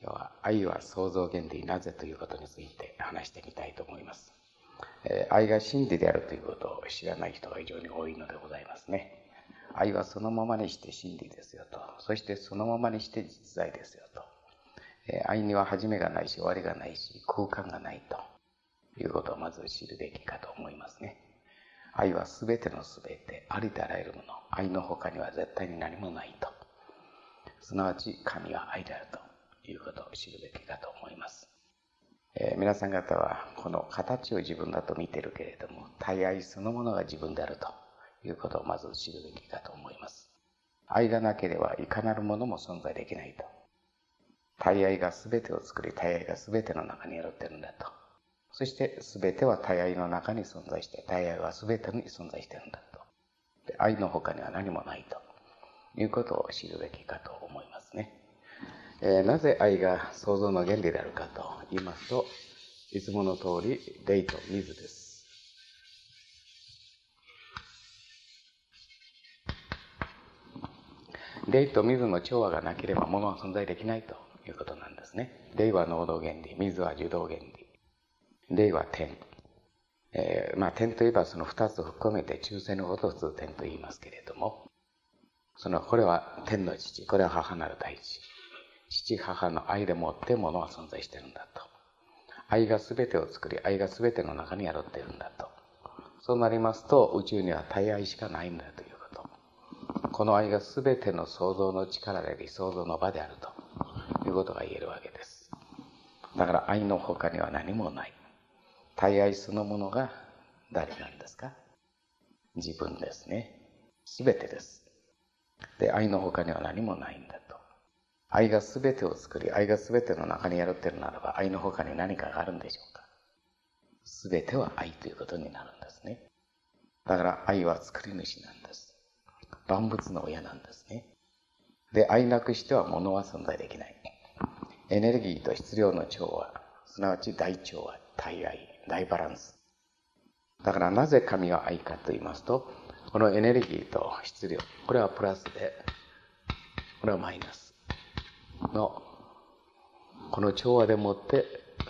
今日は愛は創造原理なぜということについて話してみたいと思います。愛が真理であるということを知らない人が非常に多いのでございますね。愛はそのままにして真理ですよと。そしてそのままにして実在ですよと。愛には始めがないし終わりがないし空間がないということをまず知るべきかと思いますね。愛はすべてのすべて、ありとあらゆるもの、愛の他には絶対に何もないと。すなわち神は愛であるということを知るべきかと思います。皆さん方はこの形を自分だと見ているけれども、対愛そのものが自分であるということをまず知るべきかと思います。愛がなければいかなるものも存在できないと。対愛が全てを作り、対愛が全ての中に宿っているんだと。そして全ては対愛の中に存在して、対愛は全てに存在しているんだと。で、愛の他には何もないということを知るべきかと思いますね。なぜ愛が創造の原理であるかと言いますと、いつもの通り霊と水です。霊と水の調和がなければ物は存在できないということなんですね。霊は能動原理、水は受動原理、霊は天。天といえばその二つを含めて中性のことを普通天と言いますけれども、これは天の父、これは母なる大地。父母の愛でもって物は存在しているんだと。愛が全てを作り、愛が全ての中に宿っているんだと。そうなりますと、宇宙には対愛しかないんだということ。この愛が全ての創造の力であり、創造の場であるということが言えるわけです。だから愛の他には何もない。対愛そのものが誰なんですか？自分ですね。全てです。で、愛の他には何もないんだと。愛が全てを作り、愛が全ての中に宿っているならば、愛の他に何かがあるんでしょうか？全ては愛ということになるんですね。だから愛は作り主なんです。万物の親なんですね。で、愛なくしては物は存在できない。エネルギーと質量の調和、すなわち大調和、対愛、大バランス。だからなぜ神は愛かと言いますと、このエネルギーと質量、これはプラスで、これはマイナスのこの調和でもって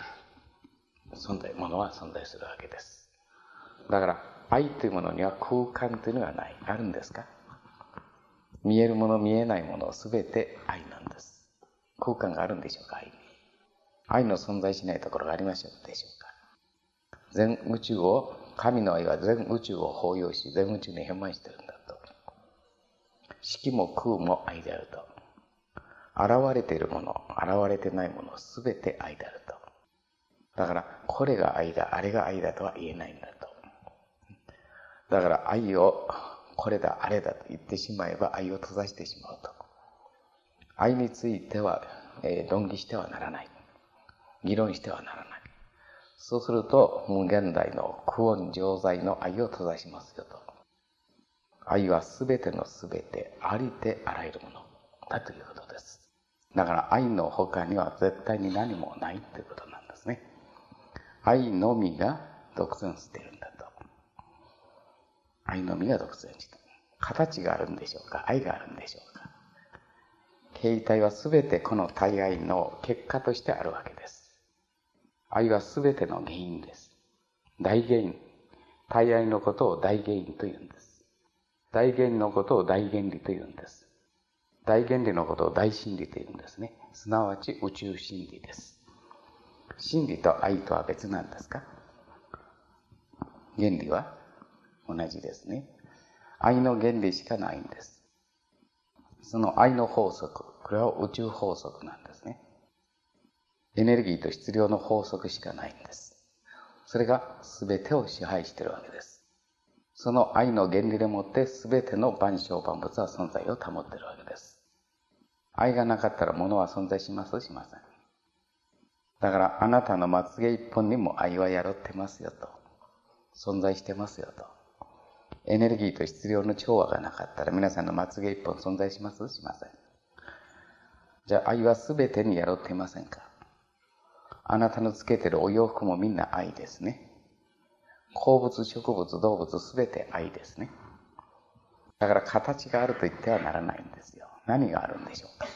ものは存在するわけです。だから愛というものには空間というのはない。あるんですか？見えるもの見えないものすべて愛なんです。空間があるんでしょうか？愛の存在しないところがありましょうでしょうか？全宇宙を、神の愛は全宇宙を包容し、全宇宙に変満しているんだと。色も空も愛であると。現れているもの、現れてないものすべて愛であると。だからこれが愛だ、あれが愛だとは言えないんだと。だから愛をこれだ、あれだと言ってしまえば愛を閉ざしてしまうと。愛については、論議してはならない。議論してはならない。そうすると無限大の苦音常在の愛を閉ざしますよと。愛はすべてのすべて、ありてあらゆるものだということです。だから愛の他には絶対に何もないということなんですね。愛のみが独占しているんだと。愛のみが独占している。形があるんでしょうか？愛があるんでしょうか？形態はすべてこの対愛の結果としてあるわけです。愛はすべての原因です。大原因。対愛のことを大原因と言うんです。大原因のことを大原理と言うんです。大原理のことを大真理と言うんですね。すなわち宇宙真理です。真理と愛とは別なんですか？原理は同じですね。愛の原理しかないんです。その愛の法則、これは宇宙法則なんですね。エネルギーと質量の法則しかないんです。それが全てを支配しているわけです。その愛の原理でもって全ての万象万物は存在を保っているわけです。愛がなかったら物は存在します？しません。だからあなたのまつげ一本にも愛は宿ってますよと。存在してますよと。エネルギーと質量の調和がなかったら皆さんのまつげ一本存在します？しません。じゃあ愛は全てに宿っていませんか？あなたのつけているお洋服もみんな愛ですね。鉱物、植物、動物すべて愛ですね。だから形があると言ってはならないんですよ。何があるんでしょうか？